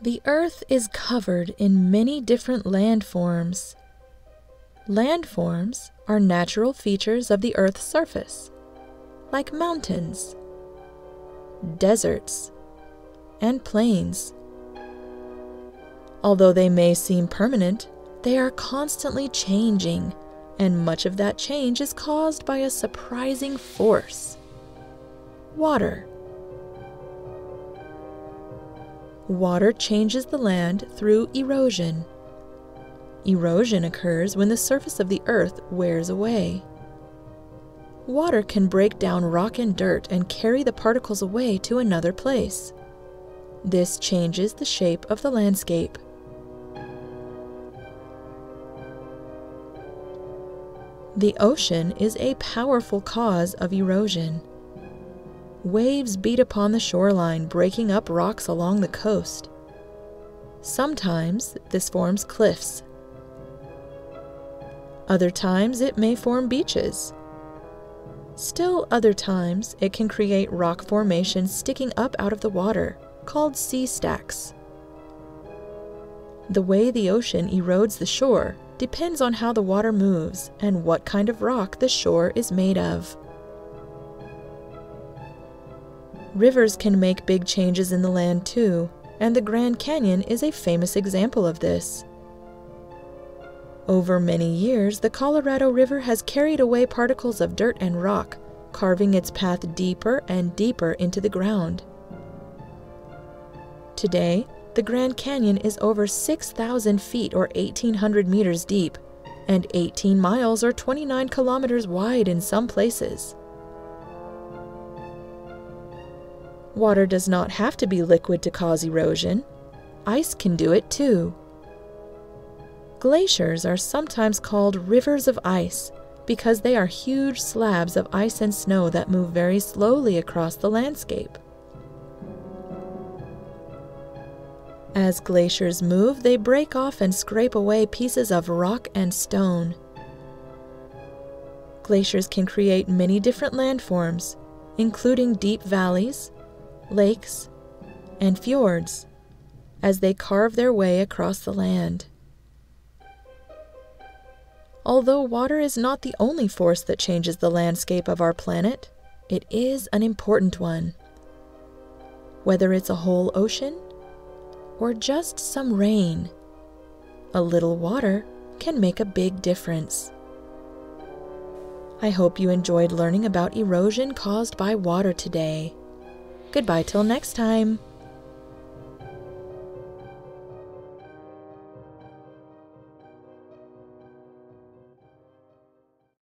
The Earth is covered in many different landforms. Landforms are natural features of the Earth's surface, like mountains, deserts, and plains. Although they may seem permanent, they are constantly changing, and much of that change is caused by a surprising force: water. Water changes the land through erosion. Erosion occurs when the surface of the Earth wears away. Water can break down rock and dirt and carry the particles away to another place. This changes the shape of the landscape. The ocean is a powerful cause of erosion. Waves beat upon the shoreline, breaking up rocks along the coast. Sometimes this forms cliffs. Other times it may form beaches. Still other times it can create rock formations sticking up out of the water, called sea stacks. The way the ocean erodes the shore depends on how the water moves and what kind of rock the shore is made of. Rivers can make big changes in the land too, and the Grand Canyon is a famous example of this. Over many years, the Colorado River has carried away particles of dirt and rock, carving its path deeper and deeper into the ground. Today, the Grand Canyon is over 6,000 feet or 1,800 meters deep, and 18 miles or 29 kilometers wide in some places. Water does not have to be liquid to cause erosion. Ice can do it too. Glaciers are sometimes called rivers of ice because they are huge slabs of ice and snow that move very slowly across the landscape. As glaciers move, they break off and scrape away pieces of rock and stone. Glaciers can create many different landforms, including deep valleys, lakes, and fjords, as they carve their way across the land. Although water is not the only force that changes the landscape of our planet, it is an important one. Whether it's a whole ocean or just some rain, a little water can make a big difference. I hope you enjoyed learning about erosion caused by water today. Goodbye till next time.